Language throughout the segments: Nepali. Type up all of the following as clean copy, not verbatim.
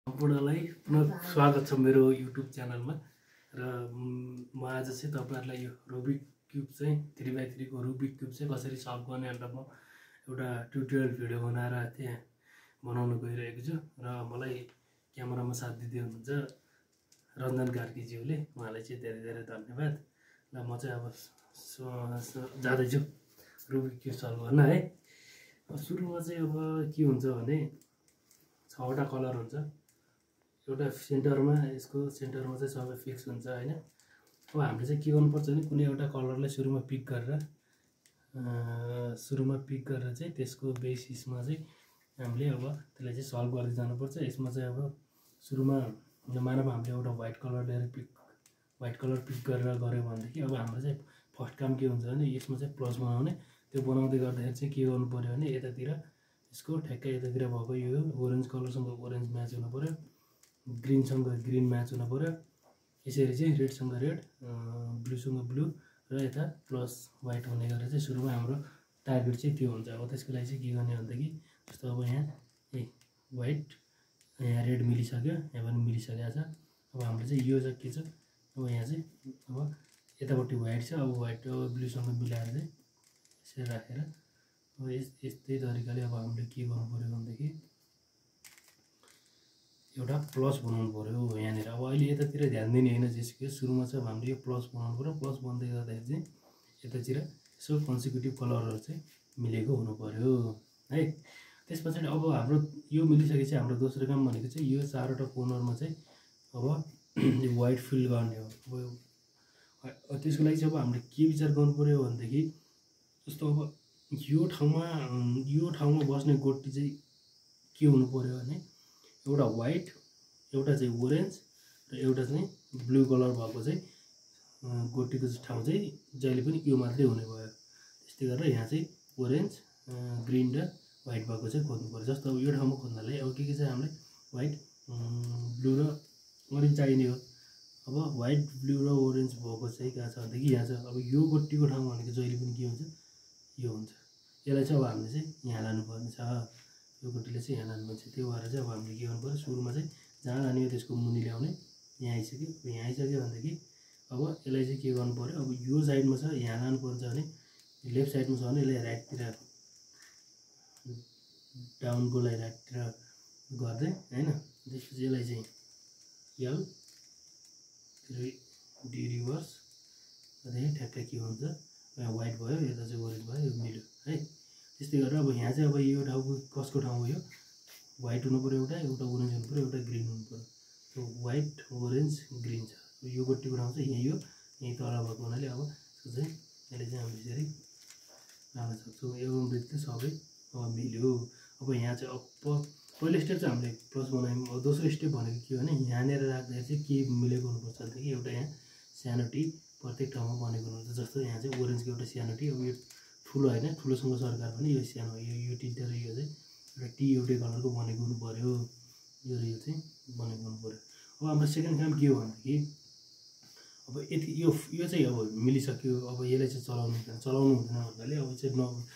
सम्पूर्णलाई पुनः स्वागत छ मेरो युट्युब च्यानलमा र म आज चाहिँ तपाईहरुलाई यो रुबिक क्युब चाहिँ 3x3 को रुबिक क्युब चाहिँ कसरी सल्भ गर्ने भनेर म एउटा ट्युटोरियल भिडियो बनाएर त्यहाँ बनाउन गइरहेको छु र मलाई क्यामेरामा साथ दिदै हुनुहुन्छ रञ्जन कार्कीज्यूले। उहाँलाई चाहिँ धेरै धेरै धन्यवाद। ल म चाहिँ अब जाँदै छु रुबिक क्युब सल्भ गर्न है। सुरुमा चाहिँ अब के हुन्छ भने 6वटा कलर हुन्छ। एउटा सेन्टरमा यसको सेन्टरमा चाहिँ सबै फिक्स हुन्छ हैन। अब हामीले चाहिँ के गर्नुपर्छ भने कुनै एउटा कलरलाई सुरुमा पिक गरेर चाहिँ त्यसको बेसिसमा चाहिँ हामीले अब त्यसलाई चाहिँ सल्भ गर्दै जानुपर्छ। यसमा चाहिँ अब सुरुमा मानव हामीले एउटा व्हाइट कलर पिक गरेर गर्यो भनेदेखि अब हाम्रो चाहिँ फर्स्ट काम के हुन्छ भने यसमा चाहिँ प्लस बनाउने। त्यो बनाउँदै गर्दाखेरि चाहिँ के गर्नु पर्यो भने यतातिर यसको ठ्याक्कै यतातिर भएको यो ओरेन्ज कलरसँग ओरेन्ज म्याच हुनु पर्यो, ग्रीनसँग ग्रीन म्याच हुनु पर्यो। यसरी चाहिँ रेडसँग रेड, ब्लूसँग ब्लू र यता प्लस व्हाइट हुने गरेर चाहिँ सुरुमा हाम्रो टार्गेट चाहिँ त्यो हुन्छ। अब त्यसको लागि चाहिँ के गर्ने भन्दाखेरि जस्तो अब यहाँ व्हाइट यहाँ रेड मिलिसक्यो, यहाँ पनि मिलिसकेको छ। अब हाम्रो चाहिँ यो चाहिँ के छ, अब यहाँ चाहिँ अब यतापट्टि व्हाइट छ। अब व्हाइट र ब्लूसँग मिलाएर चाहिँ यसरी राखेर अब यस्तै तरिकाले अब हामीले के गर्नु पर्यो भन्दाखेरि एउटा प्लस बनाउनु पर्यो यहाँनिर। अब अहिले यतातिर ध्यान दिने हैन, जेसुकै सुरुमा चाहिँ हामीले यो प्लस बनाउनु पर्यो। प्लस बन्दै गर्दाखेरि चाहिँ यतातिर यसो कन्सिक्युटिभ कलरहरु चाहिँ मिलेको हुनु पर्यो है। त्यसपछि अब हाम्रो यो मिलिसकेपछि हाम्रो दोस्रो काम भनेको चाहिँ यो चारवटा कोर्नरमा चाहिँ अब यो व्हाइट फिल गर्ने हो। अब त्यसको लागि चाहिँ अब हामीले के विचार गर्नु पर्यो भन्दाखेरि जस्तो अब यो ठाउँमा बस्ने गोटी चाहिँ के हुनु पर्यो भने एउटा व्हाइट, एउटा चाहिँ ओरेन्ज र एउटा चाहिँ ब्लू कलर भएको चाहिँ गोटीको ठाउँ चाहिँ जहिले पनि यो मात्रै हुने भयो। त्यस्तै गरेर यहाँ चाहिँ ओरेन्ज, ग्रीन र व्हाइट भएको चाहिँ खोज्नु पर्यो। जस्तो अब यो ठाउँमा खोज्नलाई अब के चाहिँ हामीले व्हाइट, ब्लू र ओरेन्ज चाहिने हो। अब व्हाइट, ब्लू र ओरेन्ज भएको चाहिँ कहाँ छ भन्दाखेरि यहाँ छ। अब यो गोटीको ठाउँ भनेको जहिले पनि के हुन्छ, यो हुन्छ। यसलाई चाहिँ अब हामीले चाहिँ यहाँ लानुपर्ने छ। यो गोटीले चाहिँ यहाँ लानुपर्छ। त्यो भएर चाहिँ अब हामीले के गर्नु पर्यो, सुरुमा चाहिँ जहाँ लाने हो त्यसको मुनि ल्याउने। यहाँ आइसक्यो। यहाँ आइसक्यो भनेदेखि अब यसलाई चाहिँ के गर्नु पर्यो, अब यो साइडमा छ यहाँ लानुपर्छ भने लेफ्ट साइडमा छ भने यसलाई राइटतिर डाउनको लागि राइटतिर गर्दै हैन। त्यसपछि यसलाई चाहिँ एल डी रिभर्स गर्दाखेरि ठ्याक्कै के हुन्छ, यहाँ व्हाइट भयो, यता चाहिँ ओरेन्ज भयो, यो मिल्यो है। त्यस्तै गरेर अब यहाँ चाहिँ अब यो ठाउँको कसको ठाउँ हो, यो व्हाइट हुनु पर्यो, एउटा ओरेन्ज हुनु पर्यो, एउटा ग्रीन हुनु पर्यो। त्यो व्हाइट, ओरेन्ज, ग्रीन छ। यो गोटीको ठाउँ चाहिँ यही हो, यही तल भएको हुनाले अब यसको चाहिँ यसले चाहिँ हामी यसरी लाउन सक्छौँ। एवं रीतिले सबै अब मिल्यो। अब यहाँ चाहिँ अब पहिलो स्टेप चाहिँ हामीले प्लस बनायौँ। अब दोस्रो स्टेप भनेको के हो भने यहाँनिर राख्दाखेरि चाहिँ के मिलेको हुनुपर्छ भनेदेखि एउटा यहाँ सानो टी प्रत्येक ठाउँमा बनेको हुनुपर्छ। जस्तो यहाँ चाहिँ ओरेन्जको एउटा सानो टी, अब यो ठुलो होइन, ठुलोसँग सरकार पनि यो सानो, यो तिनवटा र यो चाहिँ एउटा टी एउटै कलरको बनेको हुनु पर्यो। यो र यो चाहिँ बनेको हुनु पर्यो। अब हाम्रो सेकेन्ड काम के हो भनेदेखि अब यति यो चाहिँ अब मिलिसक्यो। अब यसलाई चाहिँ चलाउनु हुँदैन भन्नाले अब चाहिँ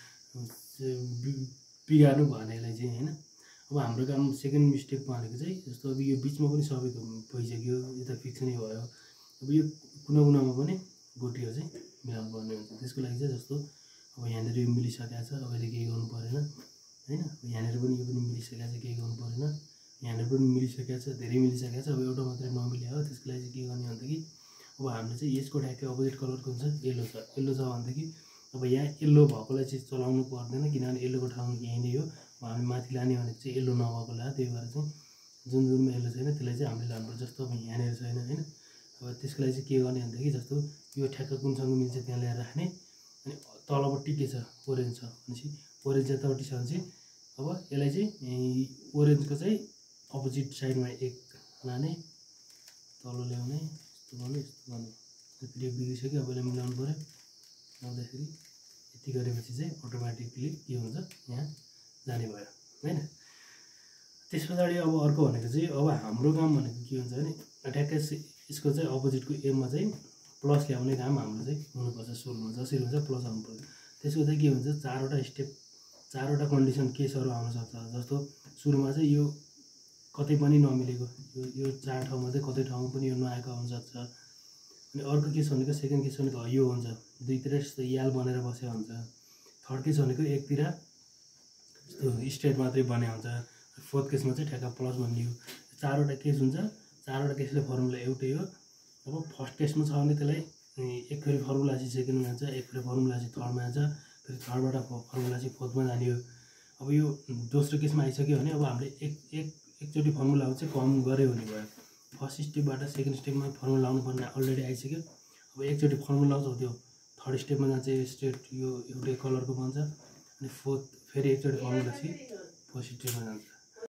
बिगार्नु भएन यसलाई चाहिँ हैन। अब हाम्रो काम सेकेन्ड मिस्टेक भनेको चाहिँ जस्तो अब यो बिचमा पनि सबैको भइसक्यो, यता फिक्स नै भयो। अब यो कुनामा पनि गोटीहरू चाहिँ मिलाउनु पर्ने हुन्छ। त्यसको लागि चाहिँ जस्तो अब यहाँनिर यो मिलिसकेको छ, अब अहिले केही गर्नु परेन हैन। यहाँनिर पनि यो पनि मिलिसकेको छ, केही गर्नु परेन। यहाँनिर पनि मिलिसकेको छ, धेरै मिलिसकेको छ। अब एउटा मात्रै नमिले हो। त्यसको लागि चाहिँ के गर्ने भन्दाखेरि अब हामीले चाहिँ यसको ठ्याक्कै अपोजिट कलरको हुन्छ, येल्लो छ। येल्लो छ भनेदेखि अब यहाँ येल्लो भएकोलाई चाहिँ चलाउनु पर्दैन, किनभने येल्लोको ठाउँ यहीँ नै हो। हामी माथि लाने भनेको चाहिँ येल्लो नभएकोलाई, त्यही भएर चाहिँ जुनमा येल्लो छैन त्यसलाई चाहिँ हामीले लानुपर्छ। जस्तो अब यहाँनिर छैन हैन। अब त्यसको लागि चाहिँ के गर्ने भन्दाखेरि जस्तो यो ठ्याक्क कुनसँग मिल्छ त्यहाँ ल्याएर राख्ने। अनि तलपट्टि के छ, ओरेन्ज छ भनेपछि ओरेन्ज यतापट्टि छ भने चाहिँ अब यसलाई चाहिँ ओरेन्जको चाहिँ अपोजिट साइडमा एक लाने, तल ल्याउने, यस्तो गर्ने। यति बिग्रिसक्यो। अब यसलाई मिलाउनु पर्यो। आउँदाखेरि यति गरेपछि चाहिँ अटोमेटिकली के हुन्छ, यहाँ जाने भयो हैन। त्यस पछाडि अब अर्को भनेको चाहिँ अब हाम्रो काम भनेको के हुन्छ भने ठ्याक्कै यसको चाहिँ अपोजिटको एममा चाहिँ प्लस ल्याउने काम हाम्रो चाहिँ हुनुपर्छ। सुरुमा जसरी हुन्छ प्लस आउनु पर्यो। त्यसको चाहिँ के हुन्छ, चारवटा स्टेप, चारवटा कन्डिसन केसहरू आउन सक्छ। जस्तो सुरुमा चाहिँ यो कतै पनि नमिलेको यो 4 ठाउँमा चाहिँ कतै ठाउँमा पनि यो नआएको हुनसक्छ। अनि अर्को केस भनेको सेकेन्ड केस भनेको यो हुन्छ, दुईतिर यस्तो याल बनेर बसेको हुन्छ। थर्ड केस भनेको एकतिर यस्तो स्ट्रेट मात्रै बने हुन्छ। फोर्थ केसमा चाहिँ ठ्याक्क प्लस बनियो। 4वटा केस हुन्छ, 4वटा केसले फर्मुला एउटै हो। अब फर्स्ट केसमा छ भने त्यसलाई एक फेरि फर्मुला चाहिँ सेकेन्डमा जान्छ, एक फेरि फर्मुला चाहिँ थर्डमा जान्छ, फेरि थर्डबाट फर्मुला चाहिँ फोर्थमा जाने हो। अब यो दोस्रो केसमा आइसक्यो भने अब हामीले एकचोटि फर्मुला चाहिँ कम गऱ्यो भने भयो। फर्स्ट स्टेपबाट सेकेन्ड स्टेपमा फर्मुला लाउनु पर्ने अलरेडी आइसक्यो। अब एकचोटि फर्मुला लाउँछ त्यो थर्ड स्टेपमा जान्छ, यो स्ट्रेट यो एउटै कलरको बन्छ। अनि फोर्थ फेरि एकचोटि फर्मुला चाहिँ फोर्थ स्टेपमा जान्छ।